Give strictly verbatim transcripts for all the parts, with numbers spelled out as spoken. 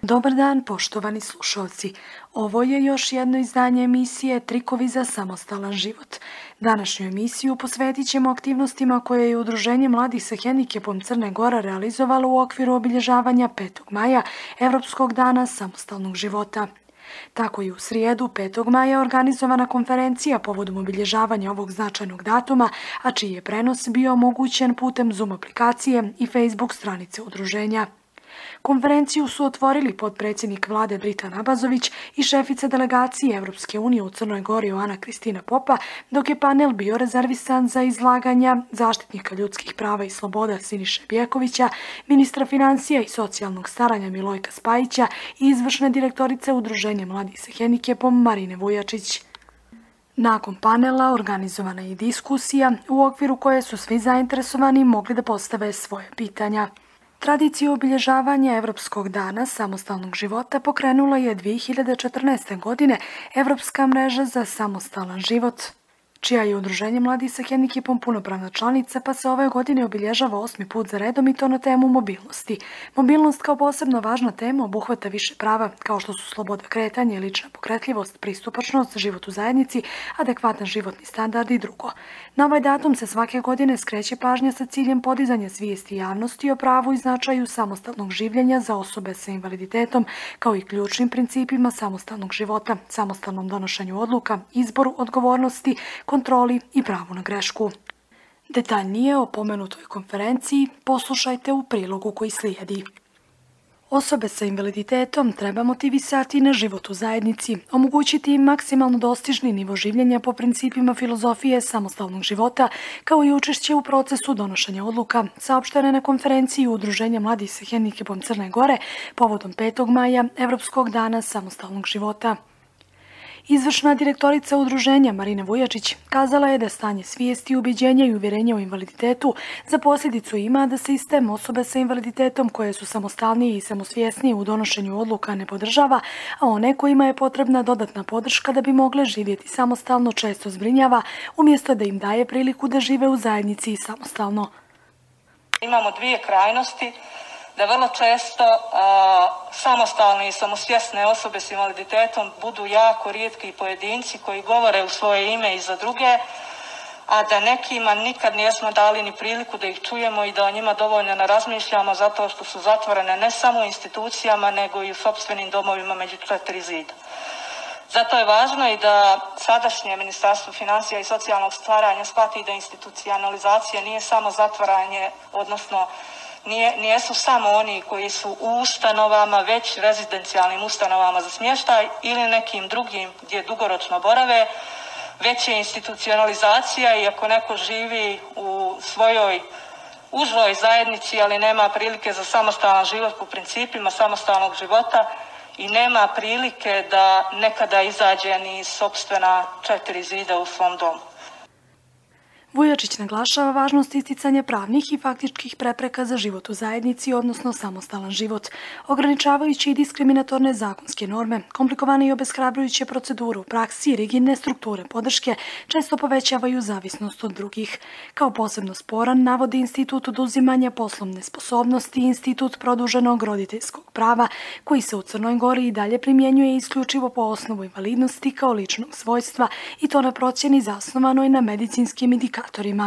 Dobar dan, poštovani slušalci. Ovo je još jedno izdanje emisije Trikovi za samostalan život. Današnju emisiju posvetit ćemo aktivnostima koje je Udruženje mladih sa hendikepom Crne Gore realizovalo u okviru obilježavanja petog maja, Evropskog dana samostalnog života. Tako i u srijedu, petog maja, organizovana konferencija povodom obilježavanja ovog značajnog datuma, a čiji je prenos bio omogućen putem Zoom aplikacije i Facebook stranice udruženja. Konferenciju su otvorili potpredsjednik vlade Britan Abazović i šefica delegacije Evropske unije u Crnoj Gori Ana Kristina Popa, dok je panel bio rezervisan za izlaganja zaštitnika ljudskih prava i sloboda Siniše Bjekovića, ministra financija i socijalnog staranja Milojka Spajića i izvršne direktorice Udruženja mladih sa hendikepom Marine Vujačić. Nakon panela organizovana je diskusija u okviru koje su svi zainteresovani mogli da postave svoje pitanja. Tradiciju obilježavanja Evropskog dana samostalnog života pokrenula je dvije hiljade četrnaeste. godine Evropska mreža za samostalan život, čija je Udruženje mladih sa hendikepom punopravna članica, pa se ove godine obilježava osmi put za redom i to na temu mobilnosti. Mobilnost kao posebno važna tema obuhvata više prava, kao što su sloboda kretanja i lična pokretljivost, pristupačnost, život u zajednici, adekvatan životni standard i drugo. Na ovaj datum se svake godine skreće pažnja sa ciljem podizanja svijesti javnosti o pravu i značaju samostalnog življenja za osobe sa invaliditetom, kao i ključnim principima samostalnog života, samostalnom donošenju odluka, izboru odgovornosti, kontroli i pravu na grešku. Detaljnije o pomenutoj konferenciji poslušajte u prilogu koji slijedi. Osobe sa invaliditetom treba motivisati na život u zajednici, omogućiti im maksimalno dostižni nivo življenja po principima filozofije samostalnog života, kao i učešće u procesu donošenja odluka, saopštene na konferenciji Udruženja mladih sa hendikepom Crne Gore povodom petog maja, Evropskog dana samostalnog života. Izvršna direktorica udruženja Marina Vujačić kazala je da stanje svijesti, ubeđenja i uvjerenja o invaliditetu za posljedicu ima da sistem osobe sa invaliditetom koje su samostalnije i samosvjesnije u donošenju odluka ne podržava, a one kojima je potrebna dodatna podrška da bi mogle živjeti samostalno često zbrinjava, umjesto da im daje priliku da žive u zajednici i samostalno. Imamo dvije krajnosti, da vrlo često a, samostalne i samosvjesne osobe s invaliditetom budu jako rijetki pojedinci koji govore u svoje ime i za druge, a da nekima nikad nismo dali ni priliku da ih čujemo i da o njima dovoljno ne razmišljamo zato što su zatvorene ne samo u institucijama nego i u sopstvenim domovima među četiri zida. Zato je važno i da sadašnje Ministarstvo financija i socijalnog stvaranja shvati da institucionalizacija nije samo zatvaranje, odnosno Nije, nijesu samo oni koji su u ustanovama, već rezidencijalnim ustanovama za smještaj ili nekim drugim gdje dugoročno borave, već je institucionalizacija i ako neko živi u svojoj užoj zajednici, ali nema prilike za samostalan život po principima samostalnog života i nema prilike da nekada izađe ni iz sopstvena četiri zida u svom domu. Vujačić naglašava važnost isticanja pravnih i faktičkih prepreka za život u zajednici, odnosno samostalan život, ograničavajući i diskriminatorne zakonske norme, komplikovane i obeshrabrujuće procedure u praksi i rigidne strukture podrške često povećavaju zavisnost od drugih. Kao posebno sporan navodi institut oduzimanja poslovne sposobnosti i institut produženog roditeljskog prava, koji se u Crnoj Gori i dalje primjenjuje isključivo po osnovu invalidnosti kao ličnog svojstva i to na procjeni zasnovanoj na medicinskim indikatorima.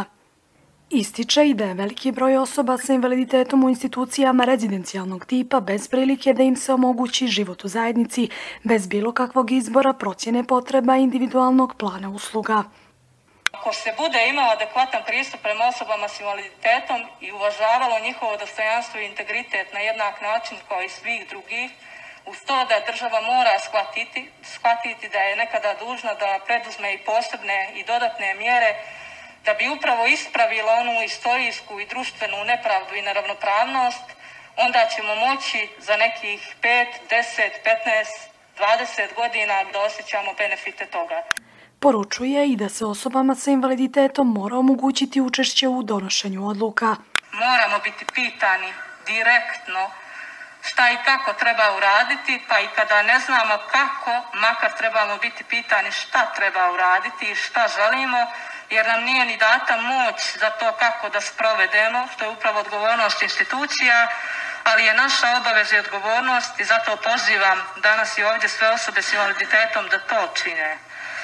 Ističe i da je veliki broj osoba sa invaliditetom u institucijama rezidencijalnog tipa bez prilike da im se omogući život u zajednici, bez bilo kakvog izbora, procjene potreba individualnog plana usluga. Ako se bude imao adekvatan pristup prema osobama s invaliditetom i uvažavalo njihovo dostojanstvo i integritet na jednak način kao i svih drugih, uz to da država mora shvatiti, shvatiti da je nekada dužna da preduzme i posebne i dodatne mjere da bi upravo ispravila onu istorijsku i društvenu nepravdu i neravnopravnost, onda ćemo moći za nekih pet, deset, petnaest, dvadeset godina da osjećamo benefite toga. Poručuje i da se osobama sa invaliditetom mora omogućiti učešće u donošenju odluka. Moramo biti pitani direktno šta i kako treba uraditi, pa i kada ne znamo kako, makar trebamo biti pitani šta treba uraditi i šta želimo, jer nam nije ni data moć za to kako da sprovedemo, što je upravo odgovornost institucija, ali je naša obaveza i odgovornost i zato pozivam danas i ovdje sve osobe s invaliditetom da to čine.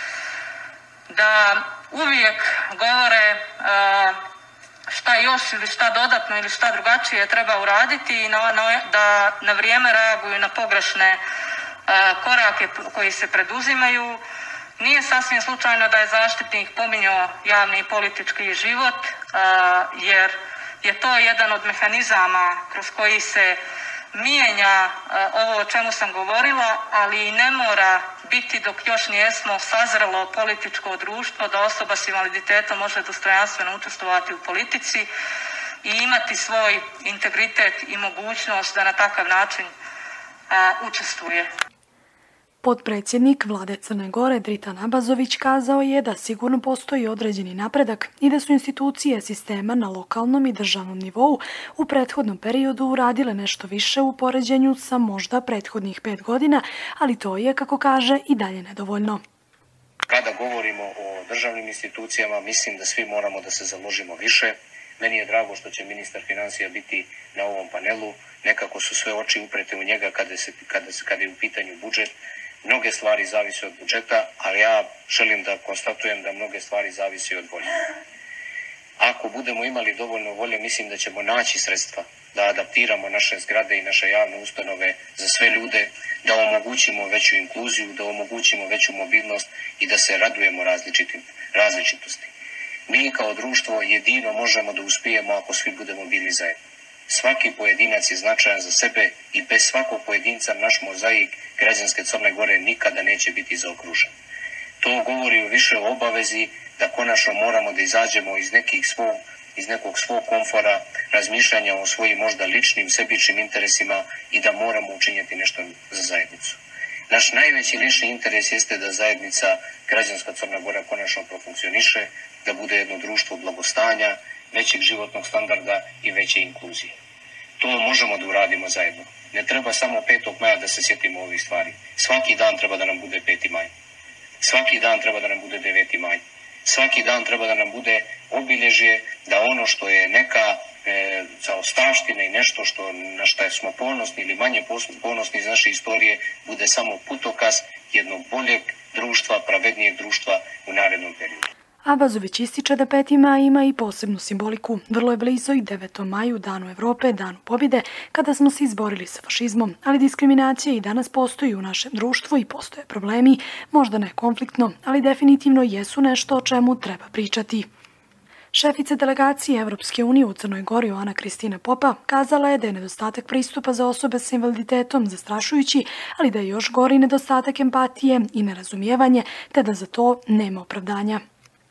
Da uvijek govore šta još ili šta dodatno ili šta drugačije treba uraditi i na, na, da na vrijeme reaguju na pogrešne korake koji se preduzimaju. Nije sasvim slučajno da je zaštitnik pominjao javni i politički život, jer je to jedan od mehanizama kroz koji se mijenja ovo o čemu sam govorila, ali i ne mora biti dok još nijesmo sazrelo političko društvo da osoba s invaliditetom može dostojanstveno učestvovati u politici i imati svoj integritet i mogućnost da na takav način a, učestvuje. Potpredsjednik Vlade Crne Gore Dritan Abazović kazao je da sigurno postoji određeni napredak i da su institucije sistema na lokalnom i državnom nivou u prethodnom periodu uradile nešto više u poređenju sa možda prethodnih pet godina, ali to je, kako kaže, i dalje nedovoljno. Kada govorimo o državnim institucijama, mislim da svi moramo da se založimo više. Meni je drago što će ministar financija biti na ovom panelu. Nekako su sve oči uprete u njega kada, se, kada, se, kada je u pitanju budžet. Mnoge stvari zavise od budžeta, ali ja želim da konstatujem da mnoge stvari zavise od volje. Ako budemo imali dovoljno volje, mislim da ćemo naći sredstva da adaptiramo naše zgrade i naše javne ustanove za sve ljude, da omogućimo veću inkluziju, da omogućimo veću mobilnost i da se radujemo različitim, različitosti. Mi kao društvo jedino možemo da uspijemo ako svi budemo bili zajedno. Svaki pojedinac je značajan za sebe i bez svakog pojedinca naš mozaik građanske Crne Gore nikada neće biti zaokružen. To govori više o obavezi da konačno moramo da izađemo iz, nekih svog, iz nekog svog komfora, razmišljanja o svojim možda ličnim, sebičnim interesima i da moramo učiniti nešto za zajednicu. Naš najveći lični interes jeste da zajednica građanska Crna Gora konačno profunkcioniše, da bude jedno društvo blagostanja, većeg životnog standarda i veće inkluzije. To možemo da uradimo zajedno. Ne treba samo petog maja da se sjetimo ovih stvari. Svaki dan treba da nam bude peti maj. Svaki dan treba da nam bude deveti maj. Svaki dan treba da nam bude obilježje da ono što je neka e, zaostavština i nešto što, na što smo ponosni ili manje ponosni iz naše istorije bude samo putokaz jednog boljeg društva, pravednijeg društva u narednom periodu. Abazović ističe da peti maj ima i posebnu simboliku. Vrlo je blizu i devetom maju, Danu Evrope, Danu pobjede, kada smo se izborili sa fašizmom, ali diskriminacija i danas postoji u našem društvu i postoje problemi, možda ne konfliktno, ali definitivno jesu nešto o čemu treba pričati. Šefica delegacije Evropske unije u Crnoj Gori Ana Kristina Popa kazala je da je nedostatak pristupa za osobe sa invaliditetom zastrašujući, ali da je još gori nedostatak empatije i nerazumijevanje, te da za to nema opravdanja.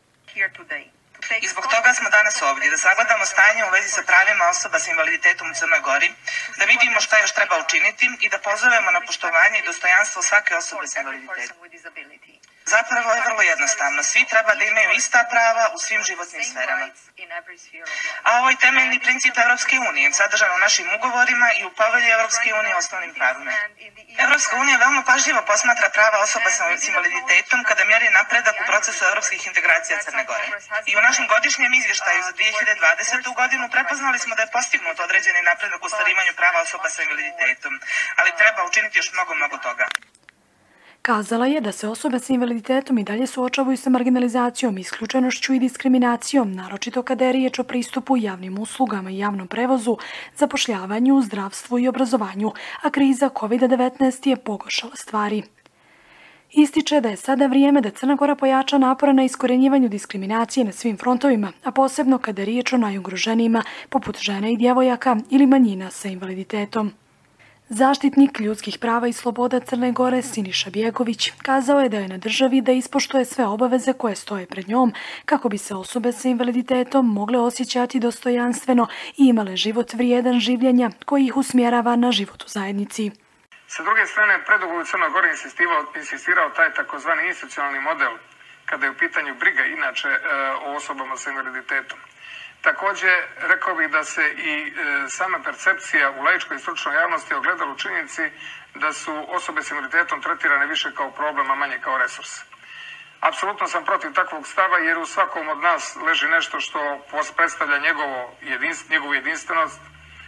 I zbog toga smo danas ovdje, da sagledamo stanje u vezi sa pravima osoba sa invaliditetom u Crnoj Gori, da vidimo šta još treba učiniti i da pozovemo na poštovanje i dostojanstvo svake osobe sa invaliditetom. Zapravo je vrlo jednostavno. Svi treba da imaju ista prava u svim životnim sferama. A ovo je temeljni princip Evropske unije, sadržan u našim ugovorima i u povelji Evropske unije o osnovnim pravima. Evropska unija veoma pažljivo posmatra prava osoba sa invaliditetom kada mjeri napredak u procesu evropskih integracija Crne Gore. I u našem godišnjem izvještaju za dvije hiljade dvadesetu. godinu prepoznali smo da je postignut određeni napredak u ostvarivanju prava osoba sa invaliditetom, ali treba učiniti još mnogo, mnogo toga. Kazala je da se osobe sa invaliditetom i dalje suočavaju sa marginalizacijom, isključenošću i diskriminacijom, naročito kada je riječ o pristupu javnim uslugama i javnom prevozu, zapošljavanju, zdravstvu i obrazovanju, a kriza kovid devetnaest je pogoršala stvari. Ističe da je sada vrijeme da Crna Gora pojača napore na iskorjenjivanju diskriminacije na svim frontovima, a posebno kada je riječ o najugroženijima, poput žena i djevojaka ili manjina sa invaliditetom. Zaštitnik ljudskih prava i sloboda Crne Gore Siniša Bjegović kazao je da je na državi da ispoštuje sve obaveze koje stoje pred njom kako bi se osobe sa invaliditetom mogle osjećati dostojanstveno i imale život vrijedan življenja koji ih usmjerava na život u zajednici. Sa druge strane, predugo u Crnoj Gori insistirao taj takozvani institucionalni model kada je u pitanju briga inače o osobama sa invaliditetom. Također, rekao bih da se i e, sama percepcija u laičkoj i stručnoj javnosti ogledala u činjenici da su osobe s invaliditetom tretirane više kao problem, a manje kao resurs. Apsolutno sam protiv takvog stava jer u svakom od nas leži nešto što predstavlja njegovo jedinst, njegovu jedinstvenost,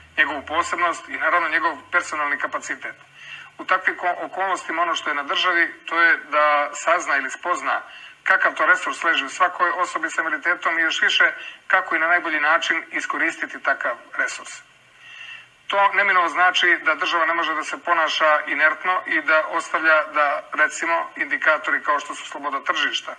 njegovu posebnost i naravno njegov personalni kapacitet. U takvim okolnostima ono što je na državi to je da sazna ili spozna kakav to resurs leži u svakoj osobi sa invaliditetom i još više kako i na najbolji način iskoristiti takav resurs. To neminovno znači da država ne može da se ponaša inertno i da ostavlja da, recimo, indikatori kao što su sloboda tržišta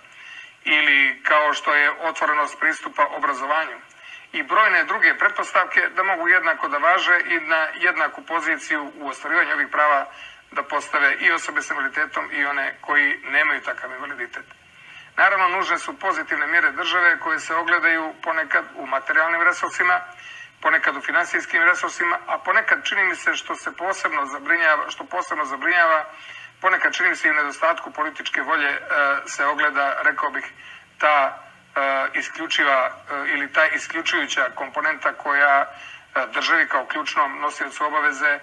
ili kao što je otvorenost pristupa obrazovanju i brojne druge pretpostavke da mogu jednako da važe i na jednaku poziciju u ostvarivanju ovih prava da postave i osobe s invaliditetom i one koji nemaju takav invaliditet. Naravno, nužne su pozitivne mjere države koje se ogledaju ponekad u materijalnim resursima, ponekad u finansijskim resursima, a ponekad čini mi se što se posebno zabrinjava, što posebno zabrinjava, ponekad čini mi se i u nedostatku političke volje se ogleda, rekao bih, ta isključiva ili ta isključujuća komponenta koja državi kao ključnom nosiocu obaveze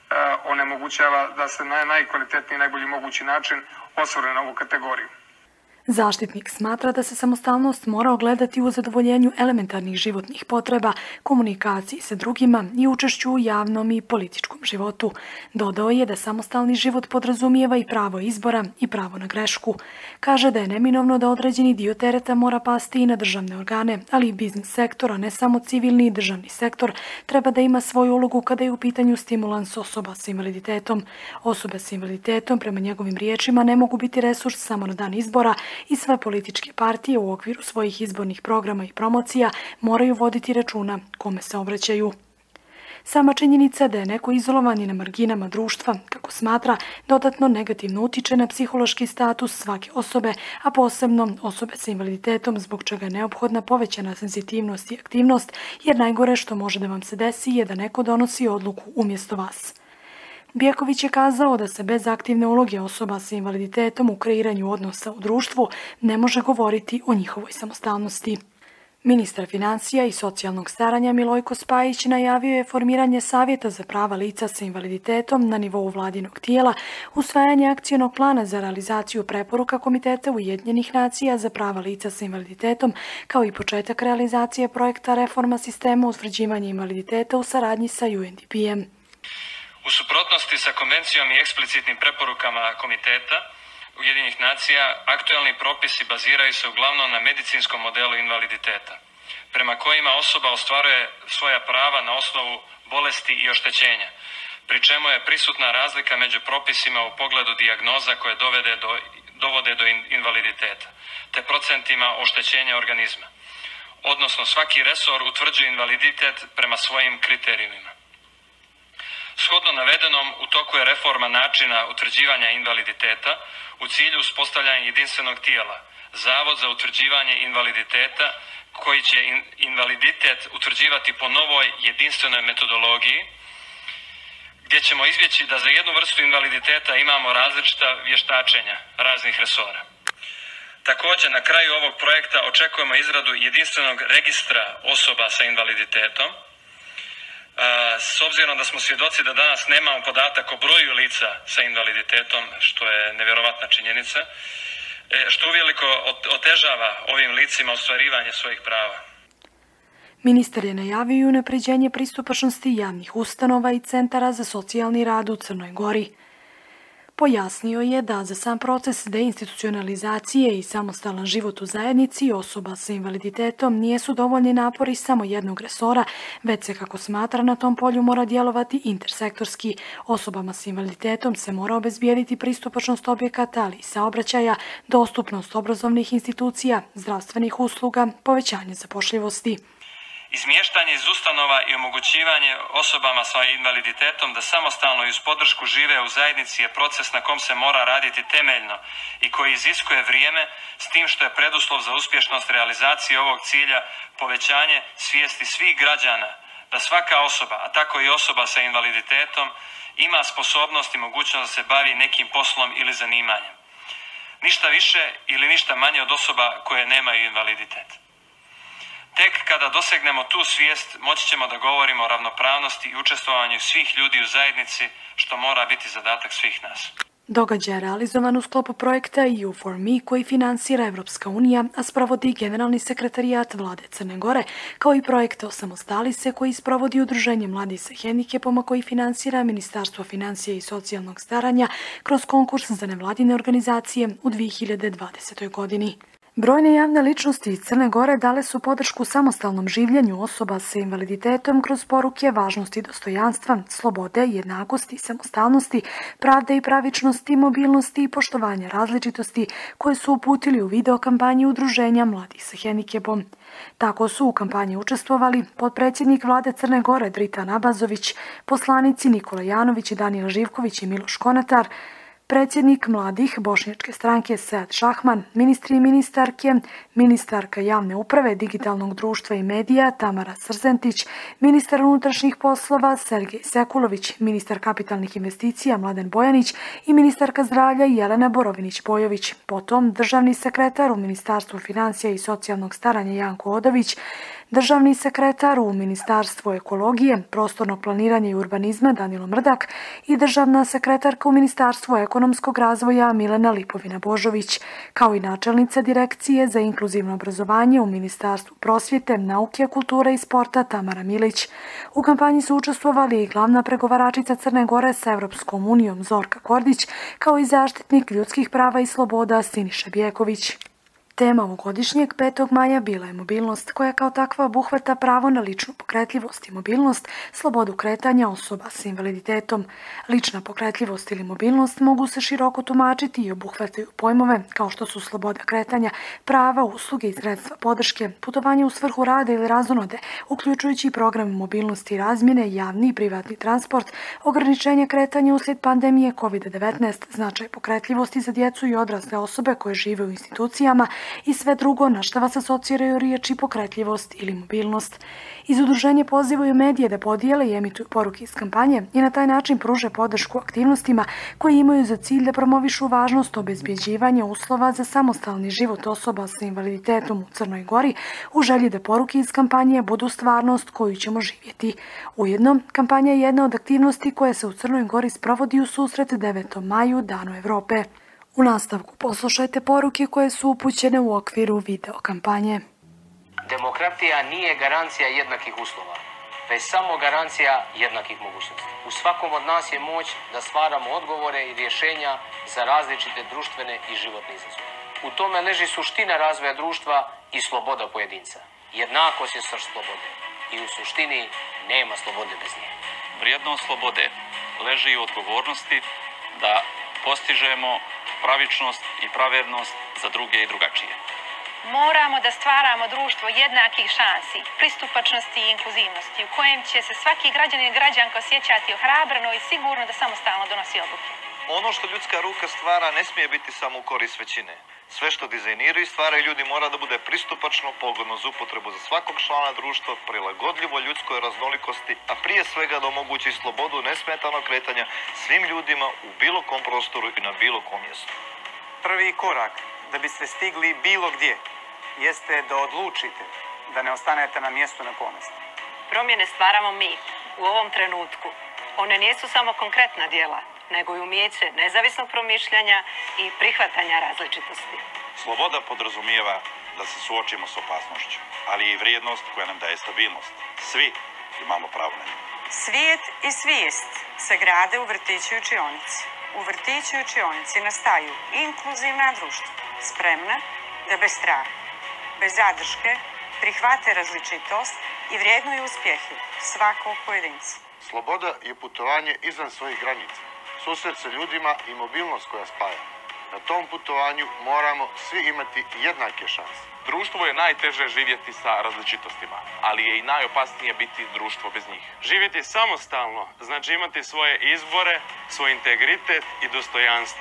onemogućava da se na najkvalitetniji i najbolji mogući način osvrne na ovu kategoriju. Zaštitnik smatra da se samostalnost mora ogledati u zadovoljenju elementarnih životnih potreba, komunikaciji sa drugima i učešću u javnom i političkom životu. Dodao je da samostalni život podrazumijeva i pravo izbora i pravo na grešku. Kaže da je neminovno da određeni dio tereta mora pasti i na državne organe, ali i biznis sektor, a ne samo civilni i državni sektor, treba da ima svoju ulogu kada je u pitanju stimulans osoba sa invaliditetom. Osobe sa invaliditetom, prema njegovim riječima, ne mogu biti resurs samo na dan izbora, i sve političke partije u okviru svojih izbornih programa i promocija moraju voditi računa kome se obraćaju. Sama činjenica da je neko izolovan i na marginama društva, kako smatra, dodatno negativno utiče na psihološki status svake osobe, a posebno osobe sa invaliditetom, zbog čega je neophodna povećana senzitivnost i aktivnost, jer najgore što može da vam se desi je da neko donosi odluku umjesto vas. Bjeković je kazao da se bez aktivne uloge osoba sa invaliditetom u kreiranju odnosa u društvu ne može govoriti o njihovoj samostalnosti. Ministar financija i socijalnog staranja Milojko Spajić najavio je formiranje Savjeta za prava lica sa invaliditetom na nivou vladinog tijela, usvajanje akcionog plana za realizaciju preporuka Komiteta Ujedinjenih nacija za prava lica sa invaliditetom, kao i početak realizacije projekta reforma sistema utvrđivanja invaliditeta u saradnji sa U N D P-em. U suprotnosti sa konvencijom i eksplicitnim preporukama Komiteta Ujedinjenih nacija, aktualni propisi baziraju se uglavnom na medicinskom modelu invaliditeta, prema kojima osoba ostvaruje svoja prava na osnovu bolesti i oštećenja, pri čemu je prisutna razlika među propisima u pogledu dijagnoza koje dovede do, dovode do invaliditeta, te procentima oštećenja organizma. Odnosno, svaki resor utvrđuje invaliditet prema svojim kriterijumima. Shodno navedenom, u toku je reforma načina utvrđivanja invaliditeta u cilju uspostavljanja jedinstvenog tijela, Zavod za utvrđivanje invaliditeta, koji će invaliditet utvrđivati po novoj jedinstvenoj metodologiji, gdje ćemo izbjeći da za jednu vrstu invaliditeta imamo različita vještačenja raznih resora. Također, na kraju ovog projekta očekujemo izradu jedinstvenog registra osoba sa invaliditetom, s obzirom da smo svjedoci da danas nemamo podatak o broju lica sa invaliditetom, što je nevjerovatna činjenica, što uveliko otežava ovim licima ostvarivanje svojih prava. Ministar je najavio i unapređenje pristupačnosti javnih ustanova i centara za socijalni rad u Crnoj Gori. Pojasnio je da za sam proces deinstitucionalizacije i samostalan život u zajednici osoba sa invaliditetom nijesu dovoljni napori samo jednog resora, već se, kako smatra, na tom polju mora djelovati intersektorski. Osobama sa invaliditetom se mora obezbijediti pristupačnost objekata, ali i saobraćaja, dostupnost obrazovnih institucija, zdravstvenih usluga, povećanje zapošljivosti. Izmještanje iz ustanova i omogućivanje osobama sa invaliditetom da samostalno i uz podršku žive u zajednici je proces na kom se mora raditi temeljno i koji iziskuje vrijeme, s tim što je preduslov za uspješnost realizacije ovog cilja povećanje svijesti svih građana da svaka osoba, a tako i osoba sa invaliditetom, ima sposobnost i mogućnost da se bavi nekim poslom ili zanimanjem. Ništa više ili ništa manje od osoba koje nemaju invaliditet. Tek kada dosegnemo tu svijest, moći ćemo da govorimo o ravnopravnosti i učestvovanju svih ljudi u zajednici, što mora biti zadatak svih nas. Događaj je realizovan u sklopu projekta E U for Me koji finansira Evropska unija, a sprovodi Generalni sekretarijat Vlade Crne Gore, kao i projekta Osamostali se koji sprovodi Udruženje mladih sa hendikepom, a koji finansira Ministarstvo financija i socijalnog staranja kroz konkurs za nevladine organizacije u dvije hiljade dvadesetoj. godini. Brojne javne ličnosti iz Crne Gore dale su podršku samostalnom življenju osoba sa invaliditetom kroz poruke važnosti dostojanstva, slobode, jednakosti, samostalnosti, pravde i pravičnosti, mobilnosti i poštovanja različitosti koje su uputili u video kampanji Udruženja mladih sa hendikepom. Tako su u kampanji učestvovali potpredsjednik Vlade Crne Gore Dritan Abazović, poslanici Nikola Janović, Danijel Živković i Miloš Konatar, predsjednik mladih Bošnjačke stranke Sead Šahman, ministri i ministarke, ministarka javne uprave, digitalnog društva i medija Tamara Srzentić, ministar unutrašnjih poslova Sergej Sekulović, ministar kapitalnih investicija Mladen Bojanić i ministarka zdravlja Jelena Borovinić-Bojović, potom državni sekretar u Ministarstvu financija i socijalnog staranja Janko Odović, državni sekretar u Ministarstvu ekologije, prostornog planiranja i urbanizma Danilo Mrdak i državna sekretarka u Ministarstvu ekonomskog razvoja Milena Lipovina-Božović, kao i načelnica Direkcije za inkluzivno obrazovanje u Ministarstvu prosvjete, nauke, kulture i sporta Tamara Milić. U kampanji su učestvovali i glavna pregovaračica Crne Gore sa Evropskom unijom Zorka Kordić, kao i zaštitnik ljudskih prava i sloboda Siniša Bjeković. Tema ovogodišnjeg petog maja bila je mobilnost, koja kao takva obuhvata pravo na ličnu pokretljivost i mobilnost, slobodu kretanja osoba sa invaliditetom. Lična pokretljivost ili mobilnost mogu se široko tumačiti i obuhvataju pojmove kao što su sloboda kretanja, prava, usluge i sredstva podrške, putovanje u svrhu rada ili razonode, uključujući program mobilnosti i razmjene, javni i privatni transport, ograničenje kretanja uslijed pandemije kovid devetnaest, značaj pokretljivosti za djecu i odrasle osobe koje žive u institucijama, i sve drugo na šta vas asociraju riječi pokretljivost ili mobilnost. Iz udruženja pozivaju medije da podijele i emituju poruke iz kampanje i na taj način pruže podršku aktivnostima koji imaju za cilj da promovišu važnost obezbjeđivanja uslova za samostalni život osoba sa invaliditetom u Crnoj Gori u želji da poruke iz kampanje budu stvarnost koju ćemo živjeti. Ujedno, kampanja je jedna od aktivnosti koja se u Crnoj Gori sprovodi u susret devetom maju, Danu Evrope. U nastavku poslušajte poruke koje su upućene u okviru video kampanje. Demokratija nije garancija jednakih uslova, već samo garancija jednakih mogućnosti. U svakom od nas je moć da stvaramo odgovore i rješenja za različite društvene i životne izazove. U tome leži suština razvoja društva i sloboda pojedinca. Jednakost je srž slobode i u suštini nema slobode bez nje. Vrijednost slobode leži u odgovornosti da postižemo pravičnost i pravednost za druge i drugačije. Moramo da stvaramo društvo jednakih šansi, pristupačnosti i inkluzivnosti u kojem će se svaki građanin i građanka osjećati ohrabreno i sigurno da samostalno donosi odluke. Ono što ljudska ruka stvara ne smije biti samo u korist većine. Sve što dizajniraju i stvaraju ljudi mora da bude pristupačno, pogodno za upotrebu za svakog člana društva, prilagodljivo ljudskoj raznolikosti, a prije svega da omogući slobodu nesmetanog kretanja svim ljudima u bilo kom prostoru i na bilo kom mjestu. Prvi korak da biste stigli bilo gdje jeste da odlučite da ne ostanete na mjestu na pomisli. Promjene stvaramo mi u ovom trenutku. One nisu samo konkretna djela, nego i umijeće nezavisnog promišljanja i prihvatanja različitosti. Sloboda podrazumijeva da se suočimo s opasnošću, ali i vrijednost koja nam daje stabilnost. Svi imamo pravo na nju. Svijet i svijest se grade u vrtiću i učionici. U vrtiću i učionici nastaju inkluzivna društva, spremna da bez straha, bez zadrške, prihvate različitost i vrijednuju uspjehe svakog pojedinca. Sloboda je putovanje izvan svojih granica, susret sa ljudima i mobilnost koja spaja. Na tom putovanju moramo svi imati jednake šanse. Društvo je najteže živjeti sa različitostima, ali je i najopasnije biti društvo bez njih. Živjeti samostalno znači imati svoje izbore, svoj integritet i dostojanstvo.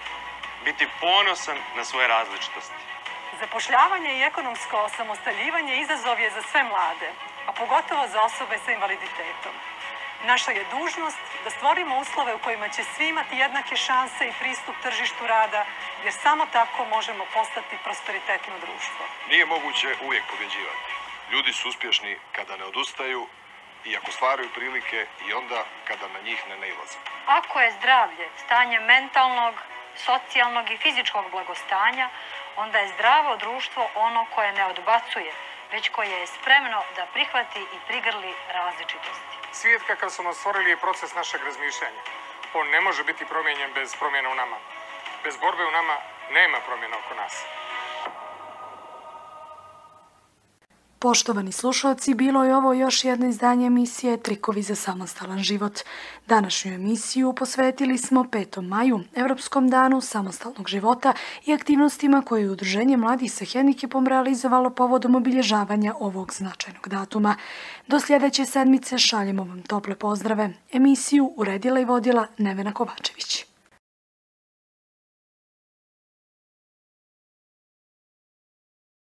Biti ponosan na svoje različitosti. Zapošljavanje i ekonomsko osamostaljivanje izazov je za sve mlade, a pogotovo za osobe sa invaliditetom. Naša je dužnost da stvorimo uslove u kojima će svi imati jednake šanse i pristup tržištu rada, jer samo tako možemo postati prosperitetno društvo. Nije moguće uvijek pobjeđivati. Ljudi su uspješni kada ne odustaju, i ako stvaraju prilike i onda kada na njih ne nailaze. Ako je zdravlje stanje mentalnog, socijalnog i fizičkog blagostanja, onda je zdravo društvo ono koje ne odbacuje, već koje je spremno da prihvati i prigrli različitosti. Svijet kakav su nas stvorili je proces našeg razmišljanja. On ne može biti promijenjen bez promjena u nama. Bez borbe u nama nema promjena oko nas. Poštovani slušalci, bilo je ovo još jedno izdanje emisije Trikovi za samostalan život. Današnju emisiju posvetili smo petom maju, Evropskom danu samostalnog života i aktivnostima koje je Udruženje mladih sa hendikepom realizovalo povodom obilježavanja ovog značajnog datuma. Do sljedeće sedmice šaljemo vam tople pozdrave. Emisiju uredila i vodila Nevena Kovačević.